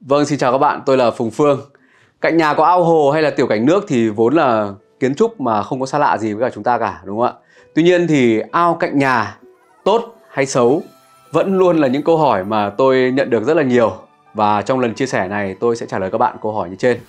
Vâng, xin chào các bạn, tôi là Phùng Phương. Cạnh nhà có ao hồ hay là tiểu cảnh nước thì vốn là kiến trúc mà không có xa lạ gì với cả chúng ta cả, đúng không ạ? Tuy nhiên thì ao cạnh nhà tốt hay xấu vẫn luôn là những câu hỏi mà tôi nhận được rất là nhiều. Và trong lần chia sẻ này tôi sẽ trả lời các bạn câu hỏi như trên.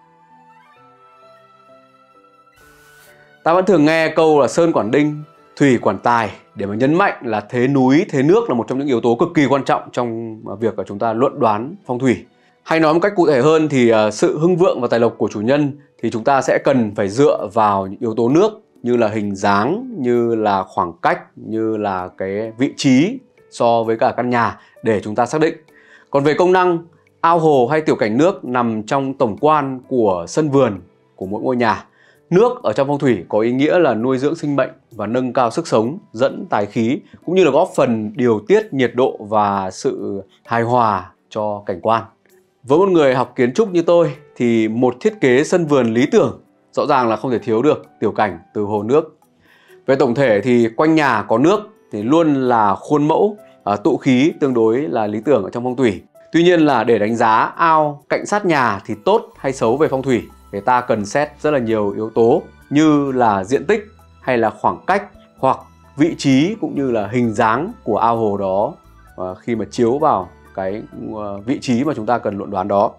Ta vẫn thường nghe câu là sơn quản đinh, thủy quản tài để mà nhấn mạnh là thế núi, thế nước là một trong những yếu tố cực kỳ quan trọng trong việc chúng ta luận đoán phong thủy. Hay nói một cách cụ thể hơn thì sự hưng vượng và tài lộc của chủ nhân thì chúng ta sẽ cần phải dựa vào những yếu tố nước như là hình dáng, như là khoảng cách, như là cái vị trí so với cả căn nhà để chúng ta xác định. Còn về công năng, ao hồ hay tiểu cảnh nước nằm trong tổng quan của sân vườn của mỗi ngôi nhà. Nước ở trong phong thủy có ý nghĩa là nuôi dưỡng sinh mệnh và nâng cao sức sống, dẫn tài khí, cũng như là góp phần điều tiết nhiệt độ và sự hài hòa cho cảnh quan. Với một người học kiến trúc như tôi thì một thiết kế sân vườn lý tưởng rõ ràng là không thể thiếu được tiểu cảnh từ hồ nước. Về tổng thể thì quanh nhà có nước thì luôn là khuôn mẫu, tụ khí tương đối là lý tưởng ở trong phong thủy. Tuy nhiên là để đánh giá ao cạnh sát nhà thì tốt hay xấu về phong thủy thì ta cần xét rất là nhiều yếu tố như là diện tích hay là khoảng cách hoặc vị trí cũng như là hình dáng của ao hồ đó khi mà chiếu vào cái vị trí mà chúng ta cần luận đoán đó.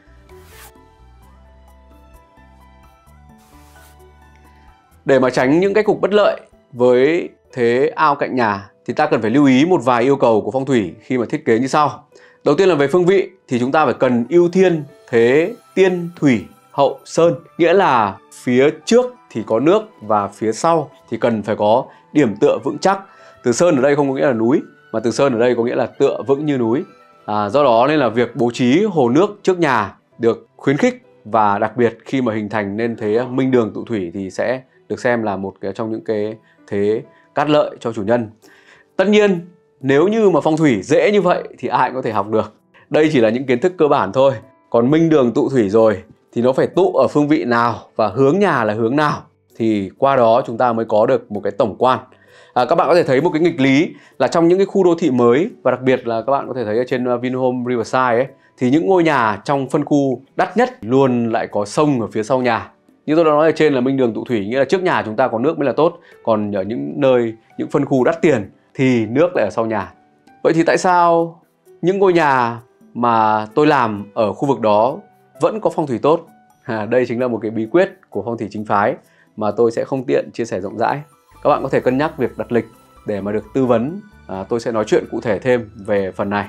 Để mà tránh những cái cục bất lợi với thế ao cạnh nhà thì ta cần phải lưu ý một vài yêu cầu của phong thủy khi mà thiết kế như sau. Đầu tiên là về phương vị thì chúng ta phải cần ưu tiên thế tiên thủy hậu sơn, nghĩa là phía trước thì có nước và phía sau thì cần phải có điểm tựa vững chắc. Từ sơn ở đây không có nghĩa là núi mà từ sơn ở đây có nghĩa là tựa vững như núi. Do đó nên là việc bố trí hồ nước trước nhà được khuyến khích và đặc biệt khi mà hình thành nên thế minh đường tụ thủy thì sẽ được xem là một trong những cái thế cát lợi cho chủ nhân. Tất nhiên nếu như mà phong thủy dễ như vậy thì ai cũng có thể học được. Đây chỉ là những kiến thức cơ bản thôi. Còn minh đường tụ thủy rồi thì nó phải tụ ở phương vị nào và hướng nhà là hướng nào thì qua đó chúng ta mới có được một cái tổng quan. Các bạn có thể thấy một cái nghịch lý là trong những cái khu đô thị mới và đặc biệt là các bạn có thể thấy ở trên Vinhome Riverside ấy, thì những ngôi nhà trong phân khu đắt nhất luôn lại có sông ở phía sau nhà. Như tôi đã nói ở trên là minh đường tụ thủy, nghĩa là trước nhà chúng ta có nước mới là tốt. Còn ở những nơi, những phân khu đắt tiền thì nước lại ở sau nhà. Vậy thì tại sao những ngôi nhà mà tôi làm ở khu vực đó vẫn có phong thủy tốt? Đây chính là một cái bí quyết của phong thủy chính phái mà tôi sẽ không tiện chia sẻ rộng rãi. Các bạn có thể cân nhắc việc đặt lịch để mà được tư vấn. Tôi sẽ nói chuyện cụ thể thêm về phần này.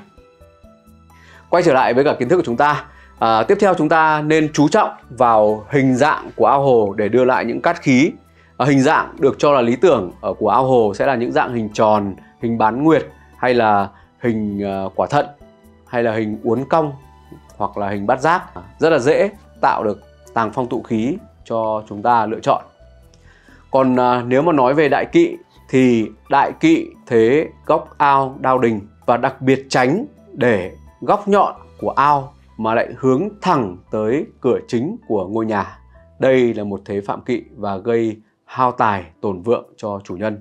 Quay trở lại với cả kiến thức của chúng ta. Tiếp theo chúng ta nên chú trọng vào hình dạng của ao hồ để đưa lại những cát khí. Hình dạng được cho là lý tưởng của ao hồ sẽ là những dạng hình tròn, hình bán nguyệt hay là hình quả thận hay là hình uốn cong hoặc là hình bát giác. Rất là dễ tạo được tàng phong tụ khí cho chúng ta lựa chọn. Còn nếu mà nói về đại kỵ thì đại kỵ thế góc ao đao đình và đặc biệt tránh để góc nhọn của ao mà lại hướng thẳng tới cửa chính của ngôi nhà. Đây là một thế phạm kỵ và gây hao tài tổn vượng cho chủ nhân.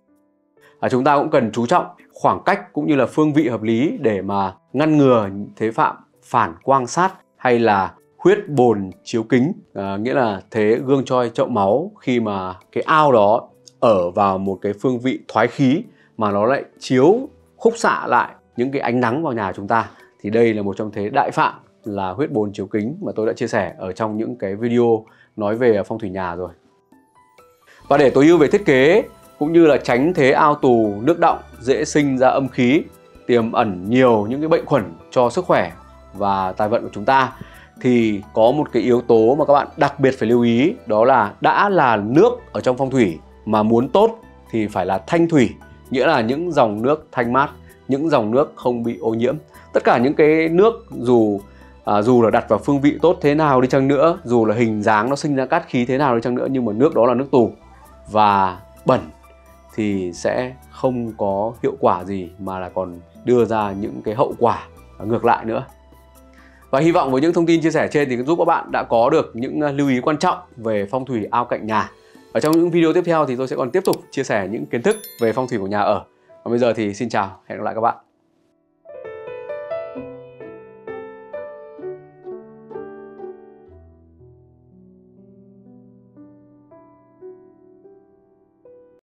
Chúng ta cũng cần chú trọng khoảng cách cũng như là phương vị hợp lý để mà ngăn ngừa thế phạm phản quang sát hay là huyết bồn chiếu kính, nghĩa là thế gương choi chậu máu khi mà cái ao đó ở vào một cái phương vị thoái khí mà nó lại chiếu khúc xạ lại những cái ánh nắng vào nhà chúng ta. Thì đây là một trong thế đại phạm là huyết bồn chiếu kính mà tôi đã chia sẻ ở trong những cái video nói về phong thủy nhà rồi. Và để tối ưu về thiết kế cũng như là tránh thế ao tù nước đọng dễ sinh ra âm khí, tiềm ẩn nhiều những cái bệnh khuẩn cho sức khỏe và tài vận của chúng ta, thì có một cái yếu tố mà các bạn đặc biệt phải lưu ý, đó là đã là nước ở trong phong thủy mà muốn tốt thì phải là thanh thủy, nghĩa là những dòng nước thanh mát, những dòng nước không bị ô nhiễm. Tất cả những cái nước dù là đặt vào phương vị tốt thế nào đi chăng nữa, dù là hình dáng nó sinh ra cát khí thế nào đi chăng nữa, nhưng mà nước đó là nước tù và bẩn thì sẽ không có hiệu quả gì mà là còn đưa ra những cái hậu quả ngược lại nữa. Và hy vọng với những thông tin chia sẻ trên thì giúp các bạn đã có được những lưu ý quan trọng về phong thủy ao cạnh nhà. Ở trong những video tiếp theo thì tôi sẽ còn tiếp tục chia sẻ những kiến thức về phong thủy của nhà ở. Còn bây giờ thì xin chào, hẹn gặp lại các bạn.